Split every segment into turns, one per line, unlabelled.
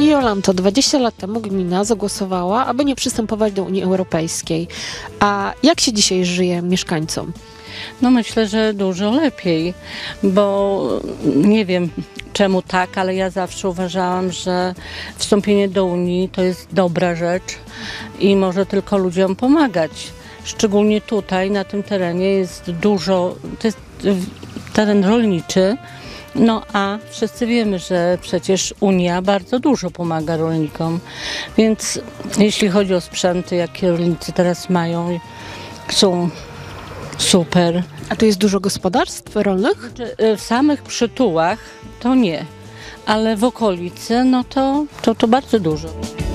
Pani Jolanto, 20 lat temu gmina zagłosowała, aby nie przystępować do Unii Europejskiej. A jak się dzisiaj żyje mieszkańcom?
No myślę, że dużo lepiej, bo nie wiem czemu tak, ale ja zawsze uważałam, że wstąpienie do Unii to jest dobra rzecz i może tylko ludziom pomagać. Szczególnie tutaj, na tym terenie jest dużo, to jest teren rolniczy, no a wszyscy wiemy, że przecież Unia bardzo dużo pomaga rolnikom, więc jeśli chodzi o sprzęty, jakie rolnicy teraz mają, są super.
A tu jest dużo gospodarstw rolnych?
W samych przytułach to nie, ale w okolicy no to bardzo dużo.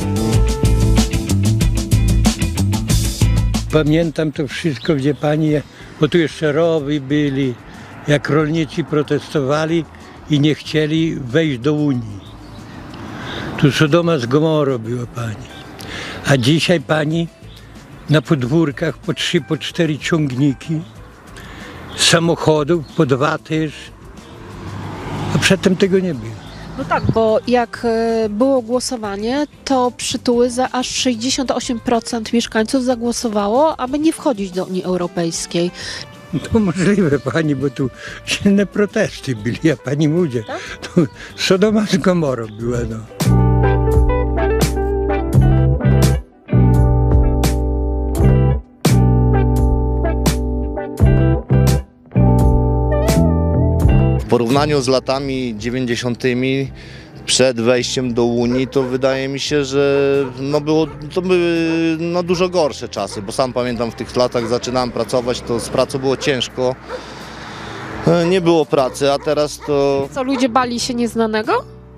Pamiętam to wszystko, gdzie pani, bo tu jeszcze rowy byli, jak rolnicy protestowali i nie chcieli wejść do Unii. Tu Sodoma z Gomorą była pani. A dzisiaj pani na podwórkach po 3, po 4 ciągniki, samochodów po 2 też, a przedtem tego nie było.
No tak, bo jak było głosowanie, to przytuły za aż 68% mieszkańców zagłosowało, aby nie wchodzić do Unii Europejskiej.
To możliwe pani, bo tu silne protesty byli, ja pani mówię.
Tak?
Tu Sodoma z Gomorą była, no.
W porównaniu z latami 90. przed wejściem do Unii, to wydaje mi się, że to były dużo gorsze czasy, bo sam pamiętam, w tych latach zaczynałem pracować, to z pracą było ciężko, nie było pracy, a teraz to...
Co, ludzie bali się nieznanego?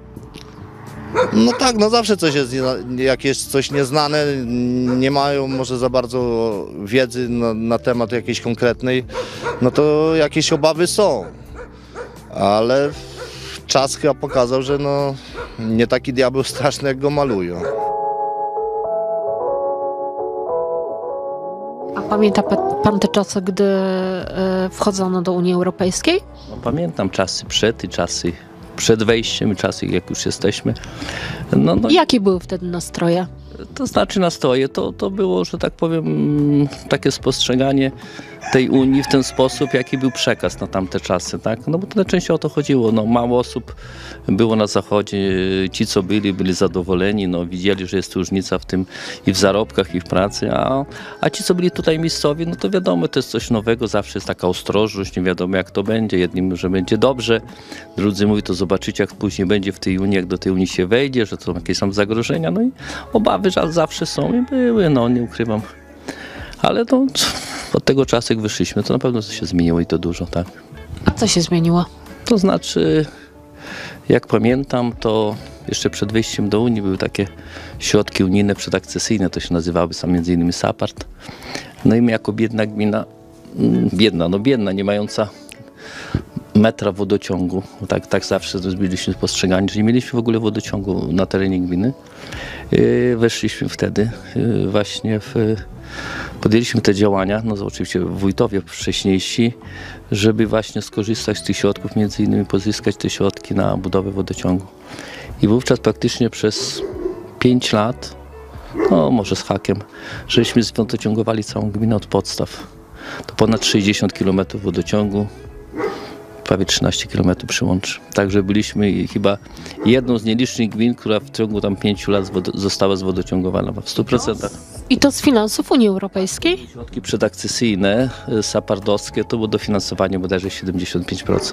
No tak, no zawsze coś jest, jak jest coś nieznane, nie mają może za bardzo wiedzy na temat jakiejś konkretnej, no to jakieś obawy są, ale czas chyba pokazał, że no nie taki diabeł straszny, jak go malują.
A pamięta pan te czasy, gdy wchodzono do Unii Europejskiej?
No, pamiętam czasy przed i czasy przed wejściem i czasy, jak już jesteśmy. No,
jakie były wtedy nastroje?
To znaczy nastroje, to było, że tak powiem, takie spostrzeganie tej Unii w ten sposób, jaki był przekaz na tamte czasy, tak? No bo to najczęściej o to chodziło, no mało osób było na zachodzie, ci co byli zadowoleni, no widzieli, że jest różnica w tym i w zarobkach, i w pracy, a ci co byli tutaj miejscowi, no to wiadomo, to jest coś nowego, zawsze jest taka ostrożność, nie wiadomo jak to będzie, jedni mówią, że będzie dobrze, drudzy mówią, to zobaczycie jak później będzie w tej Unii, jak do tej Unii się wejdzie, że to są jakieś tam zagrożenia, no i obawy zawsze są i były, no nie ukrywam. Ale to od tego czasu, jak wyszliśmy, to na pewno się zmieniło i to dużo, tak.
A co się zmieniło?
To znaczy, jak pamiętam, to jeszcze przed wejściem do Unii były takie środki unijne przedakcesyjne, to się nazywały między innymi SAPARD. No i my jako biedna gmina, biedna, nie mająca metra wodociągu, tak zawsze byliśmy postrzegani, że nie mieliśmy w ogóle wodociągu na terenie gminy. Weszliśmy wtedy właśnie podjęliśmy te działania, no oczywiście wójtowie wcześniejsi, żeby właśnie skorzystać z tych środków, między innymi pozyskać te środki na budowę wodociągu. I wówczas praktycznie przez 5 lat, no może z hakiem, żeśmy zwodociągowali całą gminę od podstaw. To ponad 60 km wodociągu, prawie 13 km przyłączy. Także byliśmy chyba jedną z nielicznych gmin, która w ciągu tam 5 lat została zwodociągowana w 100%.
I to z finansów Unii Europejskiej?
Środki przedakcesyjne, sapardowskie, to było dofinansowanie bodajże 75%.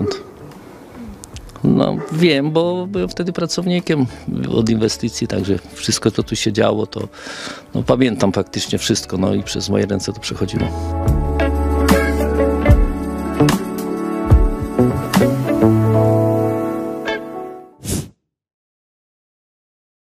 No wiem, bo byłem wtedy pracownikiem od inwestycji, także wszystko to tu się działo, to no, pamiętam praktycznie wszystko, no i przez moje ręce to przechodziło.